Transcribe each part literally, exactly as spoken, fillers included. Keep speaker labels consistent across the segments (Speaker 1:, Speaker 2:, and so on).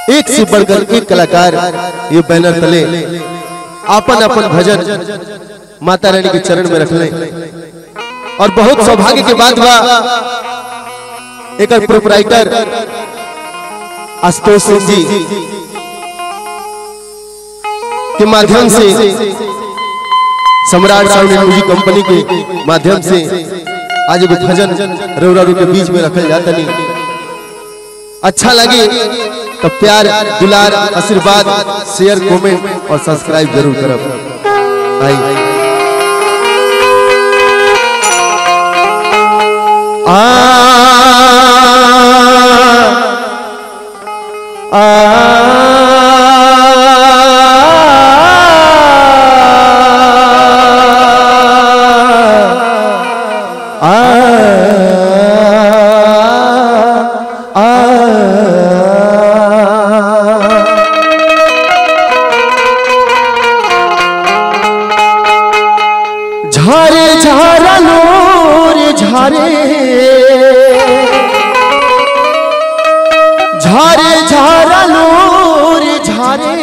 Speaker 1: एक से बढ़कर एक कलाकार ये बैनर तले अपन अपन भजन माता रानी के चरण में रख लें। और बहुत सौभाग्य की बात बा एक प्रोपराइटर आशुतोष सिंह जी के माध्यम से सम्राट साउंड म्यूजिक कंपनी के माध्यम से आज एक भजन रउरारू के बीच में रखल जाता नहीं। अच्छा लगे तो प्यार दुलार आशीर्वाद शेयर कमेंट और सब्सक्राइब जरूर करब। आई आ झारे झारा लोर झारे झारे झारा लोर झारे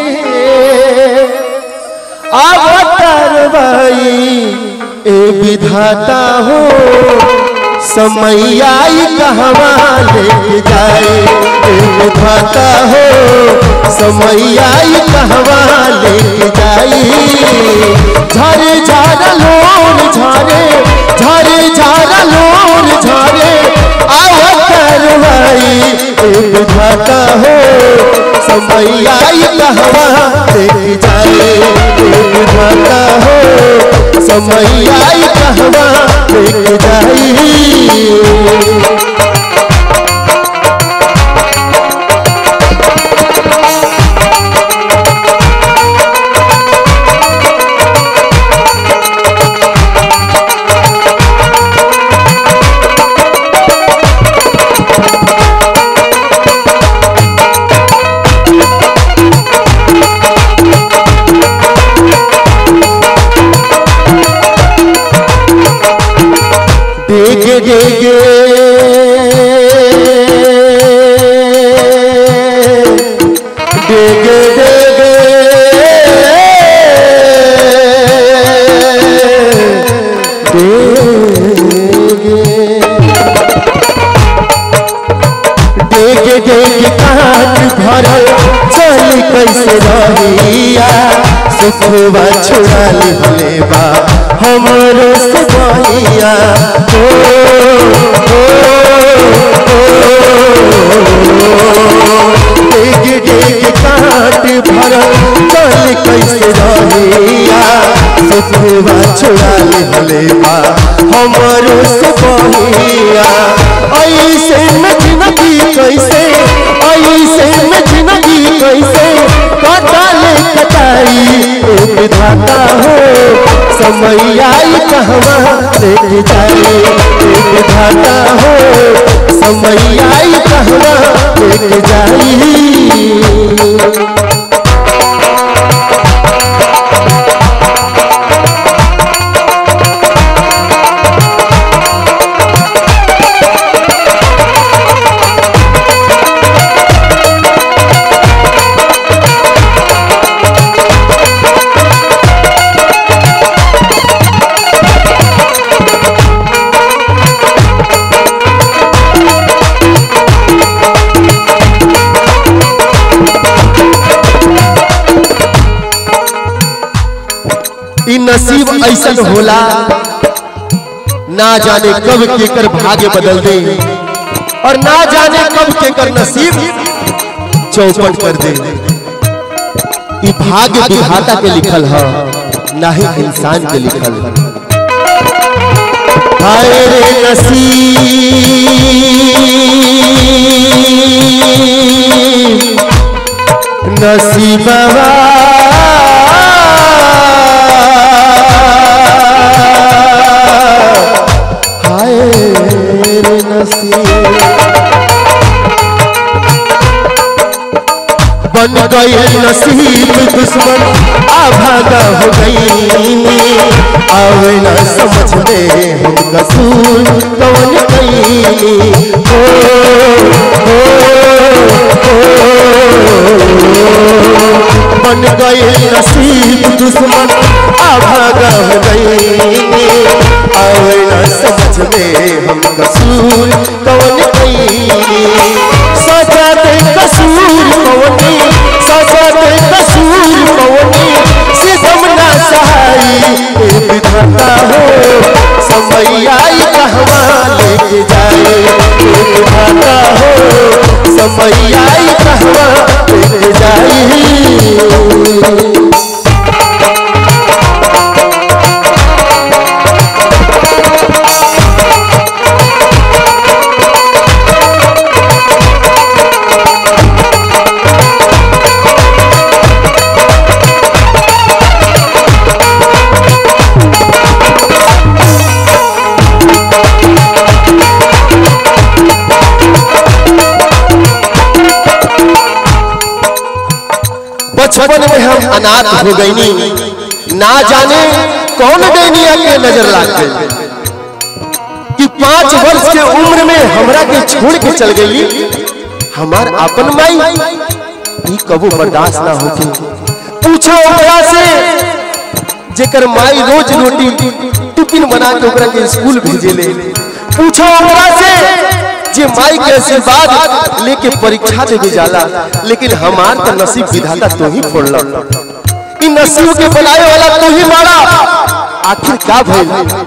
Speaker 1: अवतार भाई ए विधाता हो समय आई कहवा लेके जाए। ए विधाता हो समय आई कहवा लेके जाए। झारे झारा लोर झारे झारे झारा लोर झारे अवतार भाई ए विधाता हो समय आई कहवा लेके जाए। ए विधाता हो समय आई कहवा लेके जाए। डेगे डेगे डेगे डेगे डेगे डेगे काट भरल चल कैसे रहिया सुखवा छुड़ा ले बा हमरो से बहिया। ओ ओ डेगे डेगे काट भरल चल कैसे रहिया सुखवा छुड़ा ले बा हमरो से बहिया। ऐसे में जिंदगी कैसे ऐसे में जिंदगी कैसे कटाले कटाई। ए विधाता हो समय आई कहवा लेके जाए। ए विधाता हो समय आई कहवा लेके जाए। नसीब ऐसा होला ना जाने कब केकर भाग्य बदल दे और ना जाने कब केकर नसीब चौपट कर दे। ये भाग्य विधाता के लिखल है ना ही इंसान के लिखल है। हाय रे नसीब नसीबवा बन गए नसीब दुश्मन आभागा हो गई। आवे न समझ में हम कसूर कौन कई। ओ ओ ओ बन गए नसीब दुश्मन अभागा हो गई आवे न समझ में हम कसूर कौन कई सजा दे कसूर कौनी सजा दे कसूर कौनी सिदम ना सहाई विधाता हो समय आई कहवा लेके जाए विधाता हो समय आई कहवा लेके जाए। बचपन में हम अनाथ हो गईनी ना जाने कौन दैनिया के नजर लाग गई कि पांच वर्ष के उम्र में हमरा के छोड़ के चल गई हमार अपन माई ई कबो बर्दाश्त ना होती। पूछो ओकरा से जेकर माई रोज रोटी टिफिन बना के ओकरा के स्कूल भेजेले पूछो ओकरा से जे माई के आशीर्वाद लेके परीक्षा देवे जाला लेकिन हमार तो नसीब विधाता तू ही फोड़ला इ नसीब के बनाए वाला तू ही मारा आखिर क्या भइल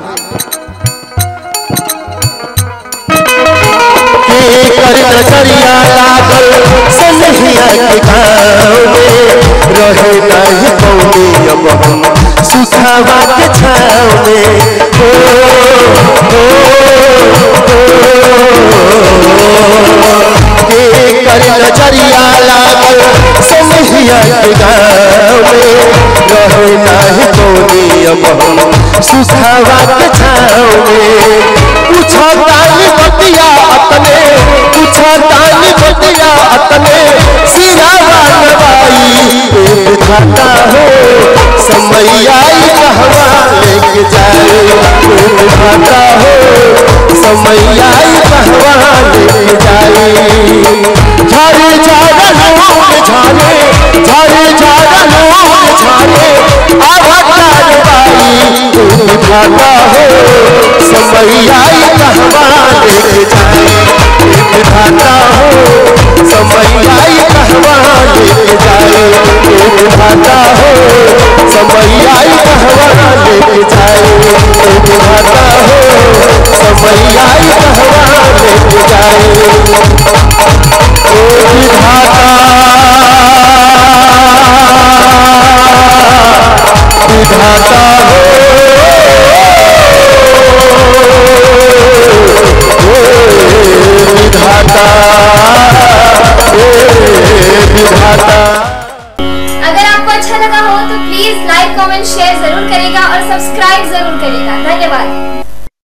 Speaker 1: के कर नजरिया लागल सनहिया के गाँव में रहे नहीं पौनी अब हम सुखावा के छाव में हो हो कर नजरिया लागल सनहिया के गाँव में रहे नहीं पौनी अब हम सुखावा के छाव में पूछो तानी बतिया अपने पूछो तानी बतिया अपने सिरावा नवाई विधाता हो समय आई कहवा लेके जाए विधाता हो समय आई कहवा लेके जाए। झारे झारा लोग झारे झारे झारा लोग झारे आधा कारवाई विधाता हो समय आई कहवा लेके जाए विधाता हो समय आई कहवा लेके जाए विधाता हो समय आई कहवा लेके जाए विधाता हो समय आई कहवा लेके जाए ओ विधाता विधाता
Speaker 2: अगर आपको अच्छा लगा हो तो प्लीज लाइक कमेंट शेयर जरूर करेगा और सब्सक्राइब जरूर करेगा। धन्यवाद।